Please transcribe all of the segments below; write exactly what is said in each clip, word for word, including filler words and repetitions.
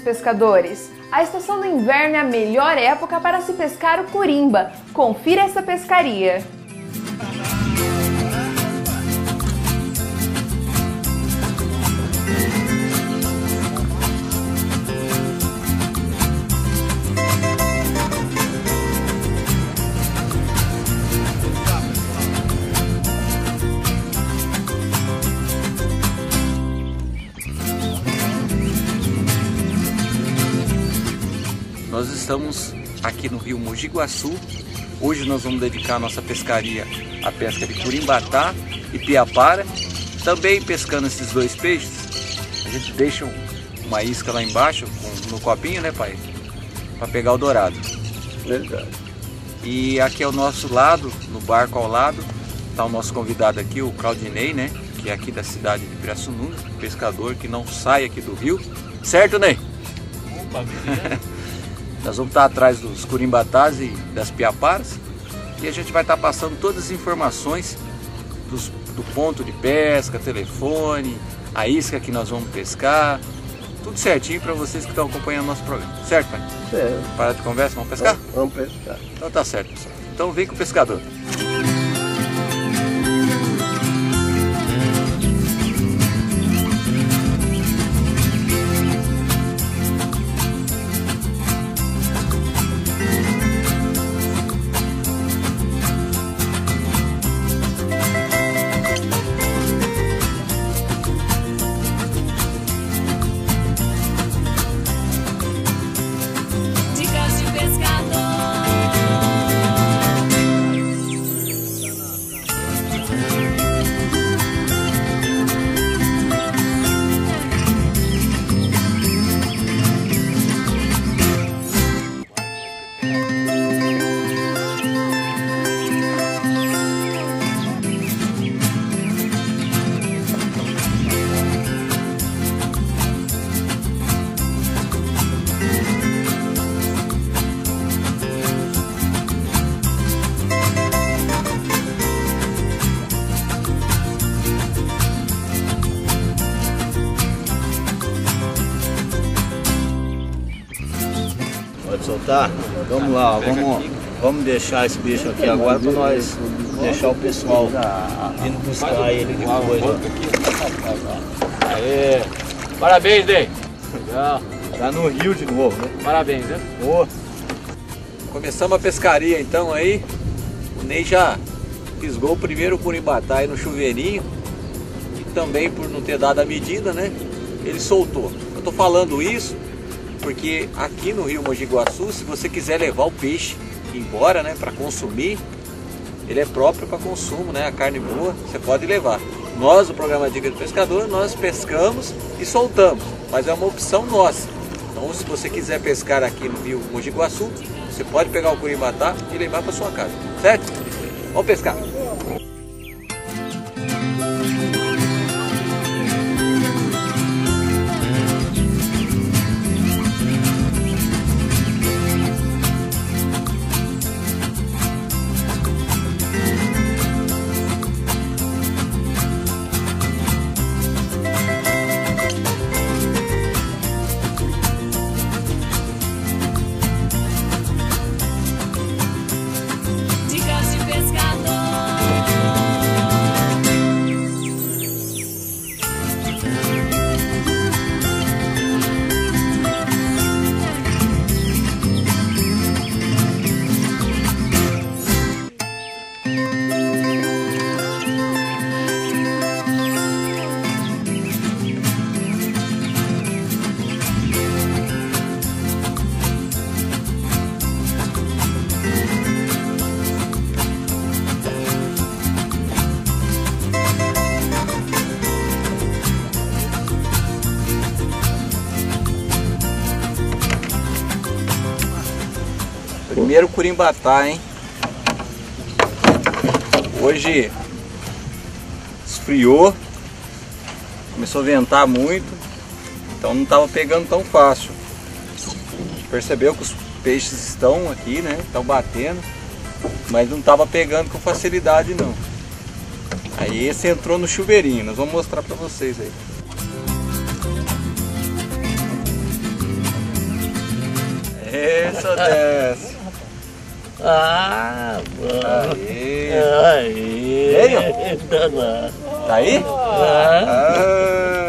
pescadores! A estação do inverno é a melhor época para se pescar o curimba. Confira essa pescaria! Nós estamos aqui no rio Mogi Guaçu. Hoje nós vamos dedicar a nossa pescaria à pesca de curimbatá e piapara. Também pescando esses dois peixes, a gente deixa uma isca lá embaixo com, no copinho, né, pai? Para pegar o dourado. Verdade. E aqui ao nosso lado, no barco ao lado, está o nosso convidado aqui, o Claudinei, né? Que é aqui da cidade de Pirassununga, pescador que não sai aqui do rio. Certo, Ney? Opa, beleza. Nós vamos estar atrás dos curimbatás e das piaparas e a gente vai estar passando todas as informações dos, do ponto de pesca, telefone, a isca que nós vamos pescar, tudo certinho para vocês que estão acompanhando nosso programa. Certo, pai? Certo. Parar de conversa, vamos pescar? Vamos pescar. Então tá certo, pessoal. Então vem com o pescador. Pode soltar? Vamos lá, vamos, vamos deixar esse bicho aqui agora para nós deixar o pessoal indo buscar ele depois. Aê! Parabéns, Ney! Legal! Tá no rio de novo, né? Parabéns, né? Oh. Começamos a pescaria então aí. O Ney já fisgou o primeiro curimbatá aí no chuveirinho. E também por não ter dado a medida, né? Ele soltou. Eu tô falando isso porque aqui no rio Mogi Guaçu, se você quiser levar o peixe embora, né, para consumir, ele é próprio para consumo, né, a carne boa, você pode levar. Nós, o programa Dica do Pescador, nós pescamos e soltamos, mas é uma opção nossa. Então, se você quiser pescar aqui no rio Mogi Guaçu, você pode pegar o curimbatá e levar para sua casa, certo? Vamos pescar! Primeiro curimbatá, hein? Hoje esfriou, começou a ventar muito, então não estava pegando tão fácil. A gente percebeu que os peixes estão aqui, né? Estão batendo, mas não estava pegando com facilidade não. Aí esse entrou no chuveirinho, nós vamos mostrar para vocês aí. Aê, só desce. Ah, bom. Aê. Aí. Veio? Tá lá. Tá aí? Ah.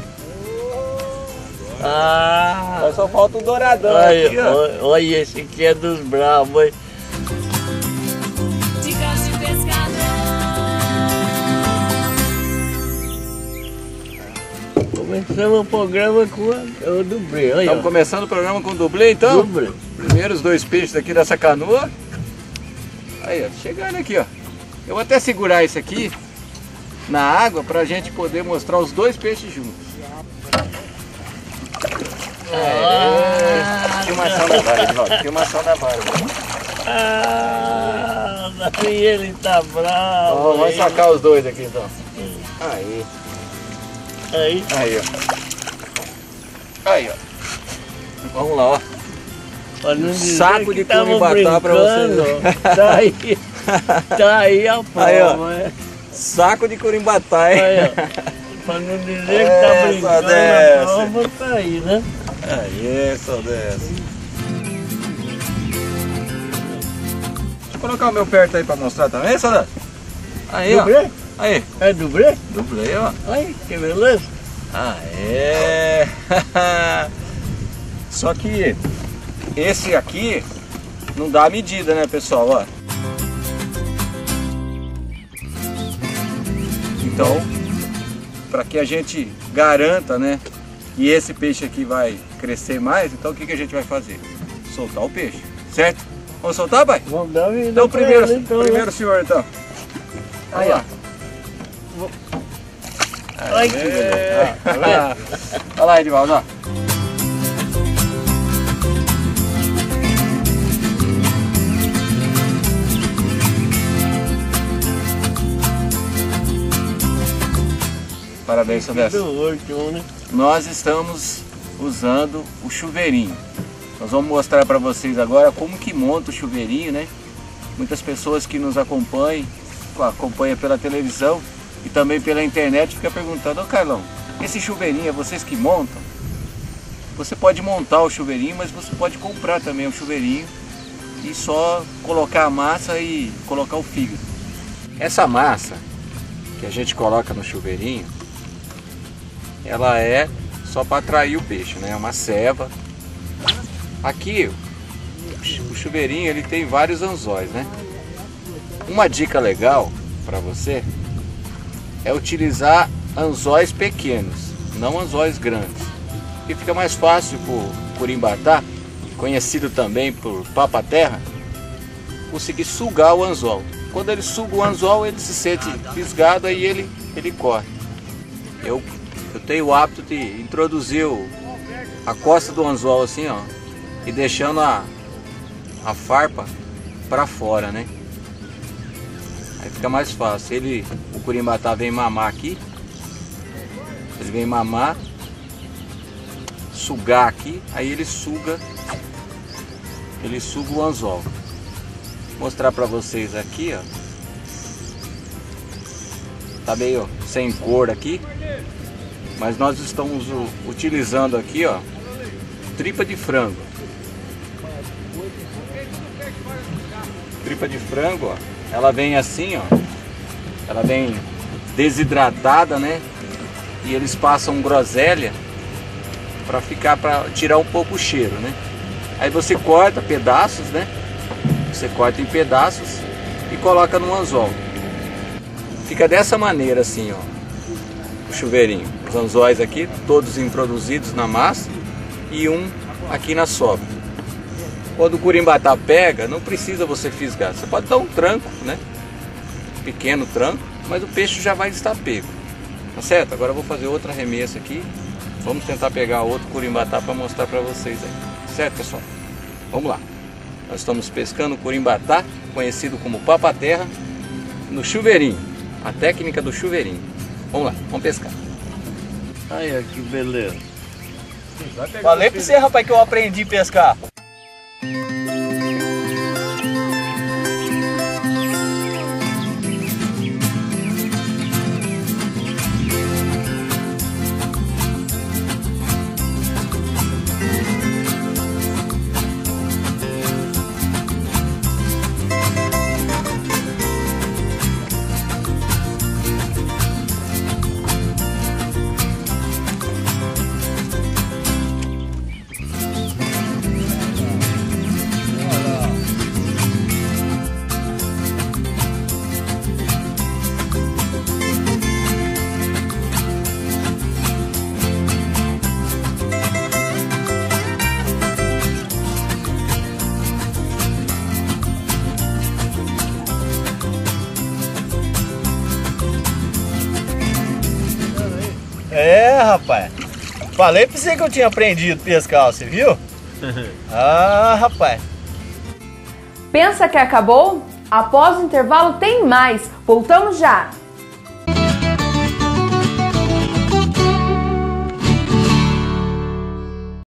Ah. Ah. Só falta o douradão Olha, aqui, ó. olha, esse aqui é dos bravos, hein? Dicas de pescador. Começamos o programa com o dublê, olha. Estamos começando o programa com o dublê, então? Dublê. Primeiros dois peixes aqui dessa canoa. Aí, ó, chegando aqui, ó. Eu vou até segurar isso aqui na água pra gente poder mostrar os dois peixes juntos. É, filmação da vara, Edvaldo, filmação da vara. Ah, daí ele tá bravo. Ó, vamos hein? sacar os dois aqui, então. Aí, Aí. aí, ó. Aí, ó. Vamos lá, ó. Pra não dizer Saco que de tava curibatá pra brincando, você. Tá aí. Tá aí a prova, Aí, ó. é. Saco de curimbatá, hein? Aí, ó. Pra não dizer que É, tá só brincando, desce. a prova tá aí, né? Aí, só desce. Deixa eu colocar o meu perto aí pra mostrar também, Saudade. Aí, ó. Dublê? Aí, É dublê? dublê, ó. Aí, que beleza. Aê! Só que esse aqui não dá a medida, né, pessoal? Ó. Então, para que a gente garanta, né, que esse peixe aqui vai crescer mais, então o que, que a gente vai fazer? Soltar o peixe, certo? Vamos soltar, pai? Vamos dar vida Então, pra primeiro, ele, então, primeiro né? senhor, então. Aí, ó. Ai, que beleza. Ah, tá vendo? Olha lá, Edvaldo, ó. Parabéns, Silvestre. Do último, né? Nós estamos usando o chuveirinho. Nós vamos mostrar para vocês agora como que monta o chuveirinho, né? Muitas pessoas que nos acompanham, acompanham pela televisão e também pela internet, ficam perguntando: ô Carlão, esse chuveirinho é vocês que montam? Você pode montar o chuveirinho, mas você pode comprar também o chuveirinho e só colocar a massa e colocar o fígado. Essa massa que a gente coloca no chuveirinho, ela é só para atrair o peixe, né? É uma ceva. Aqui o chuveirinho ele tem vários anzóis, né? Uma dica legal para você é utilizar anzóis pequenos, não anzóis grandes, que fica mais fácil para o curimbatá, conhecido também por papa-terra, conseguir sugar o anzol. Quando ele suga o anzol, ele se sente fisgado, aí ele, ele corre. Eu, eu tenho o hábito de introduzir o, a costa do anzol assim, ó, e deixando a, a farpa para fora, né? Aí fica mais fácil. Ele, o curimbatá vem mamar aqui, ele vem mamar, sugar aqui, aí ele suga, ele suga o anzol. Vou mostrar para vocês aqui, ó. Tá meio sem cor aqui, mas nós estamos utilizando aqui, ó, tripa de frango. Tripa de frango, ó, ela vem assim, ó, ela vem desidratada, né? E eles passam groselha para ficar, para tirar um pouco o cheiro, né? Aí você corta pedaços, né? Você corta em pedaços e coloca no anzol. Fica dessa maneira assim, ó, o chuveirinho. Os anzóis aqui, todos introduzidos na massa e um aqui na sobra. Quando o curimbatá pega, não precisa você fisgar. Você pode dar um tranco, né? Pequeno tranco, mas o peixe já vai estar pego. Tá certo? Agora eu vou fazer outra remessa aqui. Vamos tentar pegar outro curimbatá para mostrar para vocês aí. Certo, pessoal? Vamos lá. Nós estamos pescando curimbatá, conhecido como papa-terra, no chuveirinho. A técnica do chuveirinho. Vamos lá, vamos pescar. Olha que beleza. Falei pra você, rapaz, que eu aprendi a pescar. É, rapaz. Falei pra você que eu tinha aprendido a pescar, você viu? Ah, rapaz. Pensa que acabou? Após o intervalo tem mais. Voltamos já!